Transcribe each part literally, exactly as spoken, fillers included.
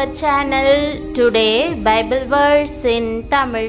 our channel. Today Bible verse in Tamil.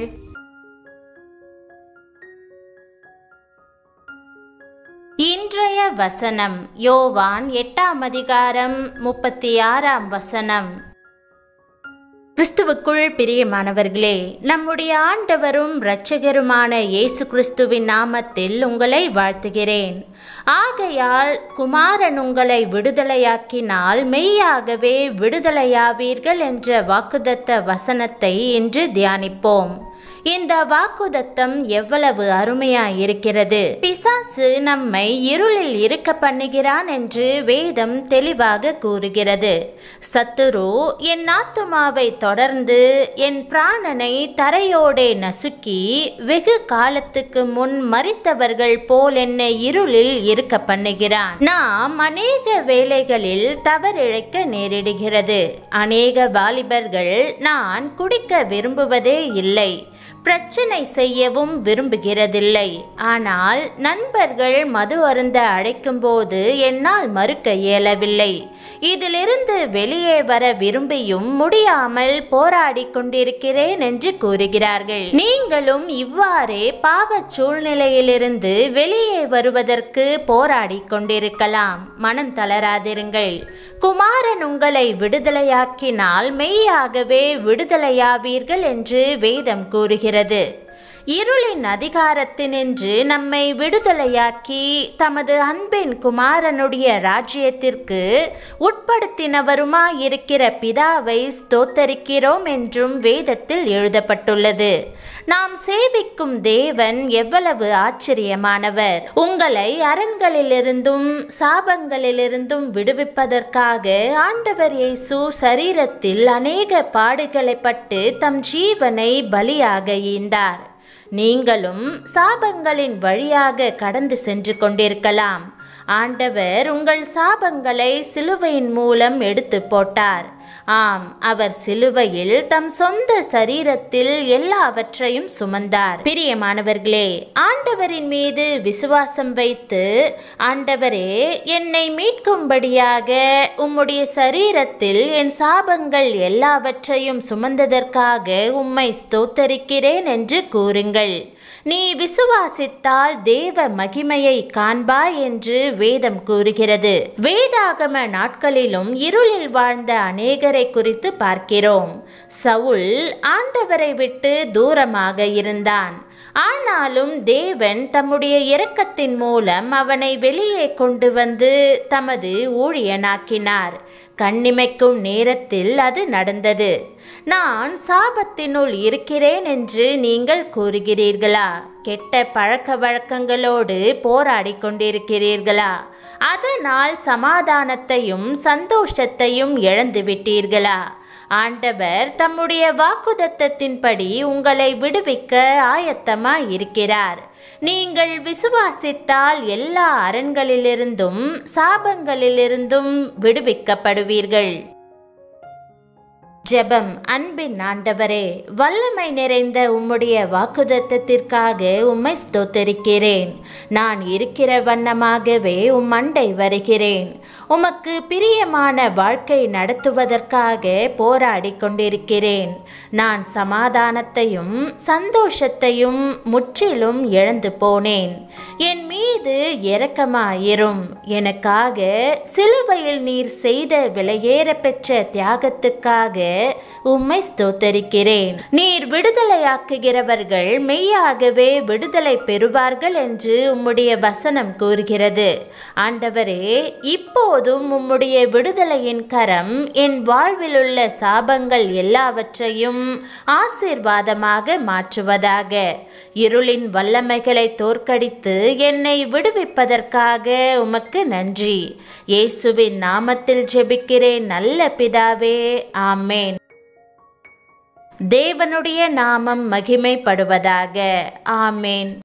இன்றைய வசனம் யோவான் எட்டாம் அதிகாரம் முப்பத்தி ஆறாம் வசனம். கிறிஸ்துவுக்குள் பிரியமானவர்களே, நம்முடைய ஆண்டவரும் இரட்சகருமான இயேசு கிறிஸ்துவின் நாமத்தில் உங்களை வாழ்த்துகிறேன். ஆகையால் குமாரன் உங்களை விடுதலையாக்கினால் மெய்யாகவே விடுதலையாவீர்கள் என்ற வாக்குதத்த வசனத்தை இன்று தியானிப்போம். இந்த வாக்குதத்தம் எவ்வளவு அருமையாய் இருக்கிறது. பிசாசு நம்மை இருளில் இருக்க பண்ணுகிறான் என்று வேதம் தெளிவாக கூறுகிறது. சத்துரு என் ஆத்துமாவை தொடர்ந்து என் பிராணனை தரையோடே நசுக்கி வெகு காலத்துக்கு முன் மரித்தவர்கள் போல் என்னை இருளில் இருக்க பண்ணுகிறான். நாம் அநேக வேளைகளில் தவறிழைக்க நேரிடுகிறது. அநேக வாலிபர்கள் நான் குடிக்க விரும்புவதே இல்லை, பிரச்சனை செய்யவும் விரும்புகிறதில்லை, ஆனால் நண்பர்கள் மது அருந்த அழைக்கும் போது என்னால் மறுக்க இயலவில்லை, இதிலிருந்து வெளியே வர விரும்பியும் முடியாமல் போராடி கொண்டிருக்கிறேன் என்று கூறுகிறார்கள். நீங்களும் இவ்வாறே பாவ சூழ்நிலையிலிருந்து வெளியே வருவதற்கு போராடி கொண்டிருக்கலாம். மனம் தளராதிருங்கள். குமாரன் உங்களை விடுதலையாக்கினால் மெய்யாகவே விடுதலையாவீர்கள் என்று வேதம் கூறுகிறது. இருளின் அதிகாரத்தினின்று நம்மை விடுதலையாக்கி தமது அன்பின் குமாரனுடைய ராஜ்யத்திற்கு உட்படுத்தினவருமாயிருக்கிற பிதாவை ஸ்தோத்தரிக்கிறோம் என்றும் வேதத்தில் எழுதப்பட்டுள்ளது. நாம் சேவிக்கும் தேவன் எவ்வளவு ஆச்சரியமானவர். உங்களை அரண்களிலிருந்தும் சாபங்களிலிருந்தும் விடுவிப்பதற்காக ஆண்டவர் இயேசு சரீரத்தில் அநேக பாடுகளை பட்டு தம் ஜீவனை பலியாக ஈந்தார். நீங்களும் சாபங்களின் வழியாக கடந்து சென்று கொண்டிருக்கலாம். ஆண்டவர் உங்கள் சாபங்களை சிலுவையின் மூலம் எடுத்து போட்டார். ஆம், அவர் சிலுவையில் தம் சொந்த சரீரத்தில் எல்லாவற்றையும் சுமந்தார். பிரியமானவர்களே, ஆண்டவரின் மீது விசுவாசம் வைத்து, ஆண்டவரே என்னை மீட்கும்படியாக உம்முடைய சரீரத்தில் என் சாபங்கள் எல்லாவற்றையும் சுமந்ததற்காக உம்மை ஸ்தோத்தரிக்கிறேன் என்று கூறுங்கள். நீ விசுவாசித்தால் தேவ மகிமையை காண்பாய் என்று வேதம் கூறுகிறது. வேதாகம நாட்களிலும் இருளில் வாழ்ந்த அநேகரை குறித்து பார்க்கிறோம். சவுல் ஆண்டவரை விட்டு தூரமாக இருந்தான். ஆனாலும் தேவன் தம்முடைய இரக்கத்தின் மூலம் அவனை வெளியே கொண்டு வந்து தமது ஊழியனாக்கினார். கண்ணிமைக்கும் நேரத்தில் அது நடந்தது. நான் சாபத்தினுள் இருக்கிறேன் என்று நீங்கள் கூறுகிறீர்களா? கெட்ட பழக்க வழக்கங்களோடு போராடி கொண்டிருக்கிறீர்களா? அதனால் சமாதானத்தையும் சந்தோஷத்தையும் இழந்து விட்டீர்களா? ஆண்டவர் தம்முடைய வாக்குதத்தத்தின்படி உங்களை விடுவிக்க ஆயத்தமாய் இருக்கிறார். நீங்கள் விசுவாசித்தால் எல்லா அரண்களிலிருந்தும் சாபங்களிலிருந்தும் விடுவிக்கப்படுவீர்கள். ஜெபம். அன்பின் ஆண்டவரே, வல்லமை நிறைந்த உம்முடைய வாக்குதத்தத்திற்காக உம்மை ஸ்தோத்தரிக்கிறேன். நான் இருக்கிற வண்ணமாகவே உம் அண்டை வருகிறேன். உமக்கு பிரியமான வாழ்க்கை நடத்துவதற்காக போராடி கொண்டிருக்கிறேன். நான் சமாதானத்தையும் சந்தோஷத்தையும் முற்றிலும் இழந்து போனேன். என் மீது இரக்கமாயிரும். எனக்காக சிலுவையில் நீர் செய்த விலையேற பெற்ற தியாகத்துக்காக உம்மை ஸ்தோத்தரிக்கிறேன். நீர் விடுதலையாக்குகிறவர்கள் மெய்யாகவே விடுதலை பெறுவார்கள் என்று உம்முடைய வசனம் கூறுகிறது. ஆண்டவரே, இப்போதும் உம்முடைய விடுதலையின் கரம் என் வாழ்வில் உள்ள சாபங்கள் எல்லாவற்றையும் ஆசீர்வாதமாக மாற்றுவதாக. இருளின் வல்லமைகளை தோற்கடித்து என்னை விடுவிப்பதற்காக உமக்கு நன்றி. இயேசுவின் நாமத்தில் ஜெபிக்கிறேன் நல்ல பிதாவே, ஆமென். தேவனுடைய நாமம் மகிமைப்படுவதாக. ஆமென்.